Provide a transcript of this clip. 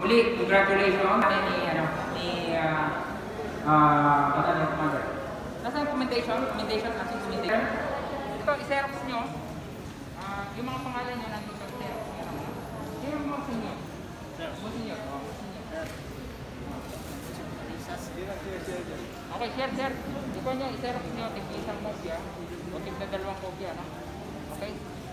Ulit, congratulations Battalion Commander. Nasaan ang commendation? Ating commendation. Ito, i-xerox nyo. Yung mga pangalan nyo nandito sa xerox nyo. Yung mga sinyo. Sinyo. Okay, share. Ito nyo, i-xerox nyo. Tig-isang kopya. O tig-dalawang kopya, no? Okay?